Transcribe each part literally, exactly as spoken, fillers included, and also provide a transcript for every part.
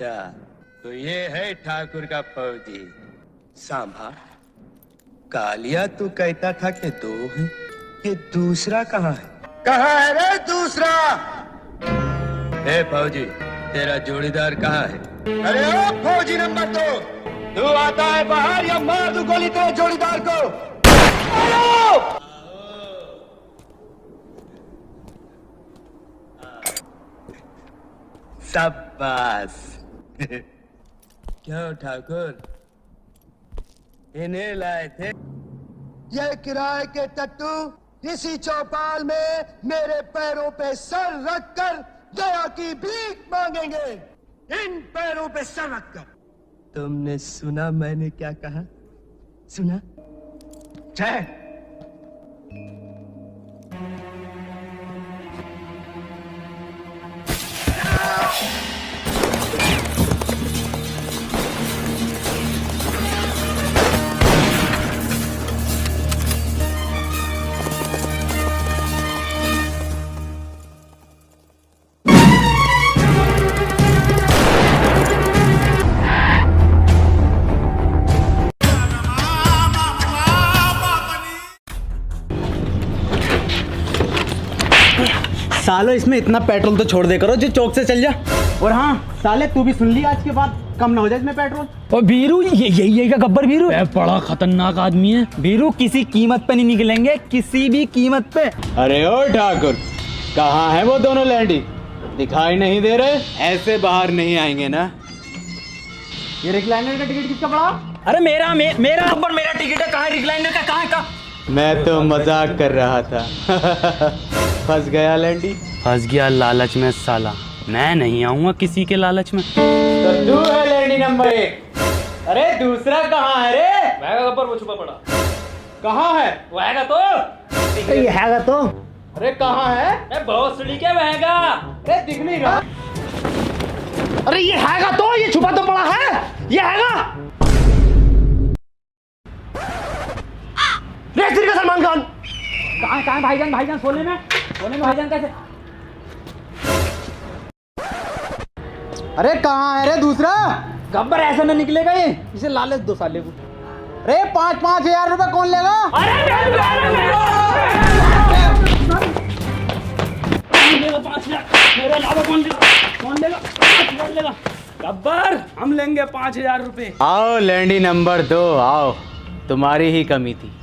अच्छा, तो ये है ठाकुर का फौजी सांभा। कालिया तू कहता था कि दो है, ये दूसरा कहाँ है? कहाँ है रे दूसरा? ए फौजी, तेरा जोड़ीदार कहाँ है? अरे ओ फौजी नंबर दो, तू आता है बाहर या मार दूं गोली तेरे जोड़ीदार को? शाबाश। क्यों ठाकुर, इन्हें लाए थे? ये किराए के टट्टू इसी चौपाल में मेरे पैरों पे सर रखकर दया की भीख मांगेंगे। इन पैरों पे सर रखकर। तुमने सुना मैंने क्या कहा? सुना? जय। सालो इसमें इतना पेट्रोल तो छोड़ दे करो जो चौक से चल जा। और हाँ साले तू भी सुन ली, आज के बाद कम ना हो जाए इसमें पेट्रोल। और बीरू ये यही है क्या गब्बर बीरू? बड़ा खतरनाक आदमी है बीरू, किसी कीमत पे नहीं निकलेंगे, किसी भी कीमत पे। अरे ओ ठाकुर, कहाँ है वो दोनों लैंडी? दिखाई नहीं दे रहे? ऐसे बाहर नहीं आएंगे ना। ये रिक्लाइनर का टिकट किसका पड़ा? अरे मेरा मे, मेरा गब्बर मेरा टिकट है। कहाँ है रिक्लाइनर का? कहाँ है का? मैं तो मजाक कर रहा था। फंस गया लैंडी। फंस गया लालच में साला। मैं नहीं आऊंगा किसी के लालच में। तो तू है लैंडी नंबर एक। अरे दूसरा कहाँ है रे? वैगा गब्बर वो छुपा पड़ा। कहाँ है? वैगा तो ये हैगा तो। अरे कहाँ है? अरे भोसड़ी के वैगा। अरे दिख नहीं रहा। अरे ये हैगा तो, ये छुपा तो पड़ा है। ये हैगा रे का सलमान खान। कहाँ कहाँ भाईजान? भाईजान सोने में सोने में भाईजान कैसे? अरे कहाँ है रे दूसरा? गब्बर ऐसे न निकलेगा ये, इसे लालच दो साले को। अरे पाँच पाँच हजार रुपए कौन लेगा? अरे पाँच हजार मेरे अलावा कौन लेगा? कौन लेगा? पाँच हजार लेगा गब्बर। हम लेंगे पाँच हजार रुपए। आओ लैंडी नंबर दो, आओ, तुम्हारी ही कमी थी।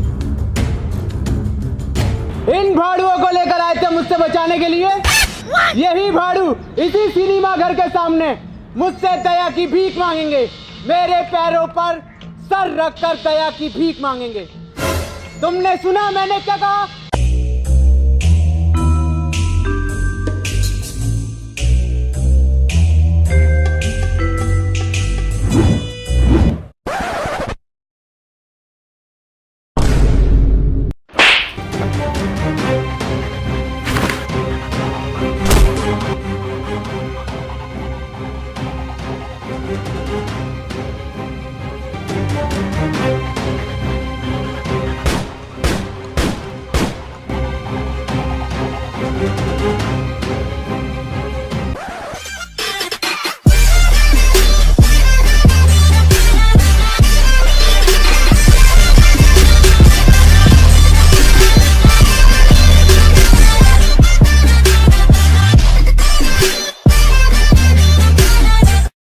इन भाड़ुओं को लेकर आए थे मुझसे बचाने के लिए। यही भाड़ू इसी सिनेमा घर के सामने मुझसे दया की भीख मांगेंगे। मेरे पैरों पर सर रखकर दया की भीख मांगेंगे। तुमने सुना मैंने क्या कहा?